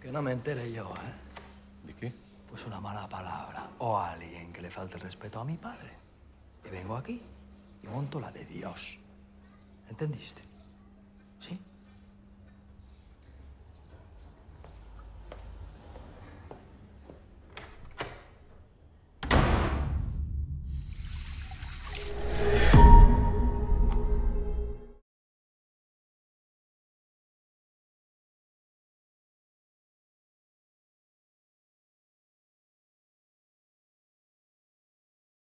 Que no me entere yo, ¿eh? ¿De qué? Pues una mala palabra o a alguien que le falte el respeto a mi padre. Y vengo aquí y monto la de Dios. ¿Entendiste? ¿Sí?